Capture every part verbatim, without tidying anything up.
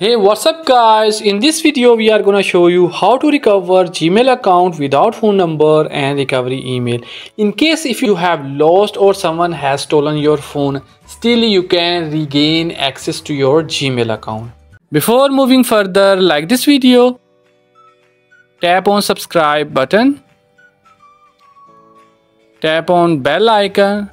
Hey, what's up guys? In this video we are gonna show you how to recover Gmail account without phone number and recovery email. In case if you have lost or someone has stolen your phone, still you can regain access to your Gmail account. Before moving further, like this video, tap on subscribe button, tap on bell icon,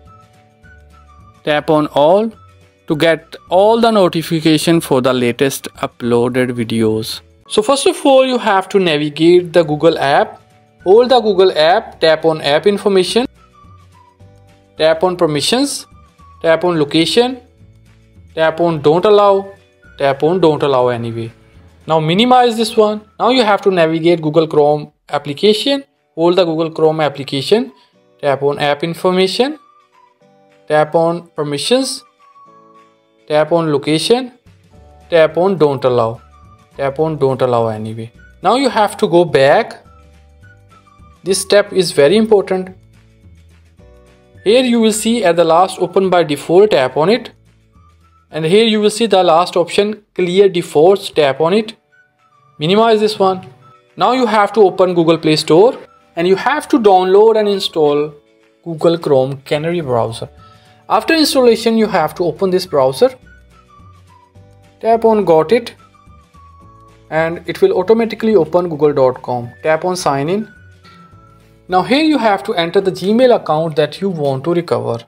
tap on all to get all the notification for the latest uploaded videos. So first of all, you have to navigate the Google app. Hold the Google app, tap on app information, tap on permissions, tap on location, tap on don't allow, tap on don't allow anyway. Now minimize this one. Now you have to navigate Google Chrome application. Hold the Google Chrome application, tap on app information, tap on permissions, tap on location, tap on don't allow, tap on don't allow anyway. Now you have to go back. This step is very important. Here you will see at the last open by default, tap on it. And here you will see the last option clear defaults, tap on it. Minimize this one. Now you have to open Google Play Store and you have to download and install Google Chrome Canary browser. After installation, you have to open this browser, tap on got it, and it will automatically open google dot com. Tap on sign in. Now here you have to enter the Gmail account that you want to recover.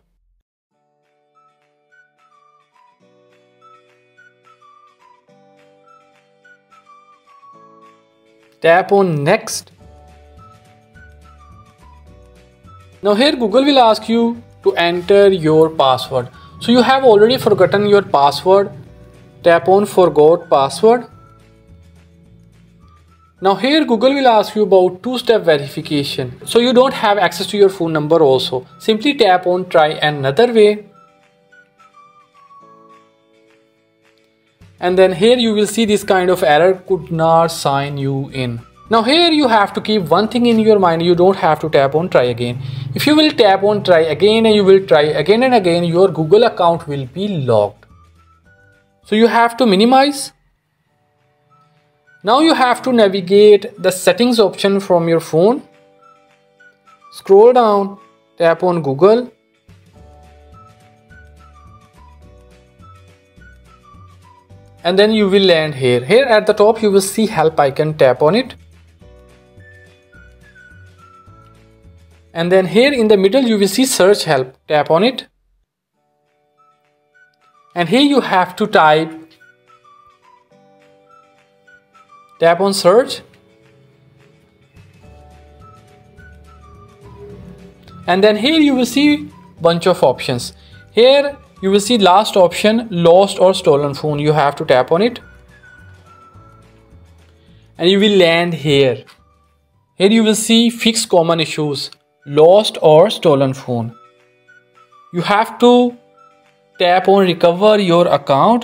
Tap on next. Now here Google will ask you to enter your password. So you have already forgotten your password. Tap on forgot password. Now here Google will ask you about two-step verification. So you don't have access to your phone number also. Simply tap on try another way. And then here you will see this kind of error, could not sign you in. Now here you have to keep one thing in your mind, you don't have to tap on try again. If you will tap on try again and you will try again and again, your Google account will be locked. So you have to minimize. Now you have to navigate the settings option from your phone. Scroll down, tap on Google. And then you will land here. Here at the top you will see help icon, tap on it. And then here in the middle you will see search help, tap on it. And here you have to type, tap on search. And then here you will see bunch of options. Here you will see last option, lost or stolen phone. You have to tap on it. And you will land here. Here you will see fix common issues, lost or stolen phone. You have to tap on recover your account.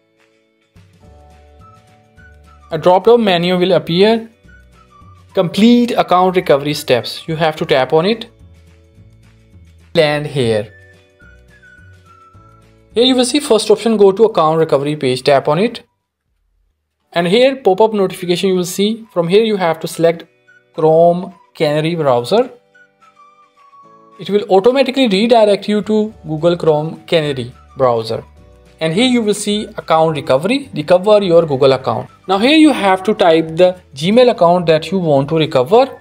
A drop down menu will appear. Complete account recovery steps. You have to tap on it. Land here. Here you will see first option, go to account recovery page, tap on it. And here pop-up notification you will see. From here you have to select Chrome Canary browser. It will automatically redirect you to Google Chrome Canary browser. And here you will see account recovery, recover your Google account. Now here you have to type the Gmail account that you want to recover.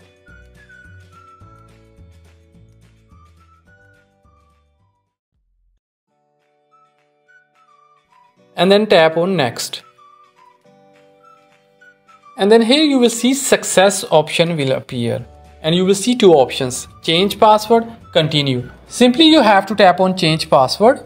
And then tap on next. And then here you will see success option will appear. And you will see two options, change password, continue. Simply you have to tap on change password.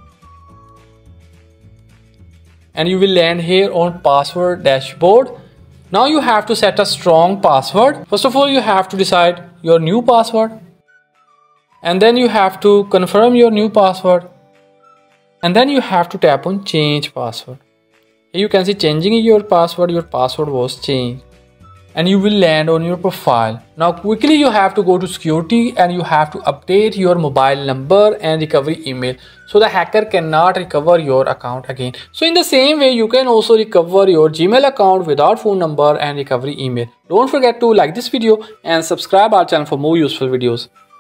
And you will land here on password dashboard. Now you have to set a strong password. First of all, you have to decide your new password. And then you have to confirm your new password. And then you have to tap on change password. Here you can see changing your password, your password was changed. and you will land on your profile. Now quickly you have to go to security and you have to update your mobile number and recovery email so the hacker cannot recover your account again. So in the same way you can also recover your Gmail account without phone number and recovery email. Don't forget to like this video and subscribe our channel for more useful videos.